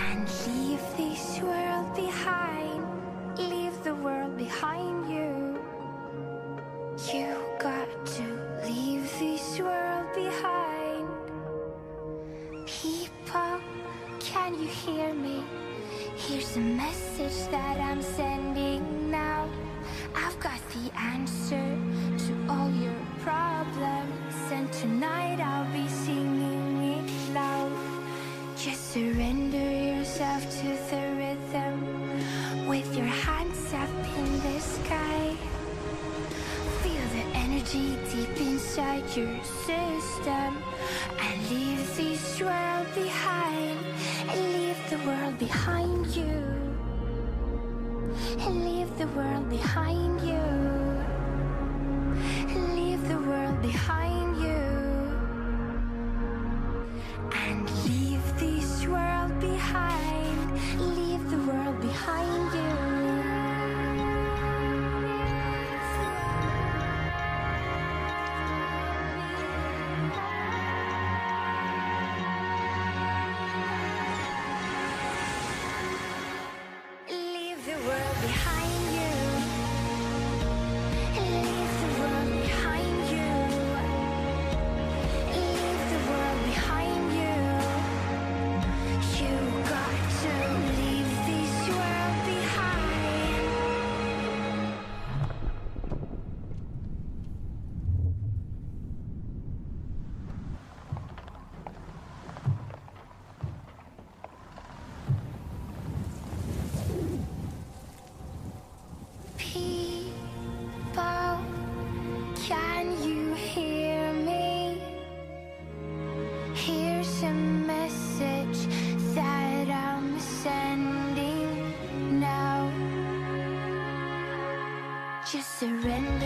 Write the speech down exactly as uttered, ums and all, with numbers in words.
and leave this world behind. Leave the world behind you. You got to leave this world behind. People, can you hear me? Here's a message that I'm sending now. I've got the answer to all your problems, and tonight I'll be singing it loud. Just surrender yourself to the rhythm with your hands up in the sky. Feel the energy deep inside your system, and leave this world behind. And leave the world behind you. And leave the world behind you. And leave the world behind you. And leave this world behind. Leave the world behind you. Leave the world behind you. Leave the world behind you. Leave the world behind you. You got to leave this world behind. People, can you hear me? Here's a message that I'm sending now. Just surrender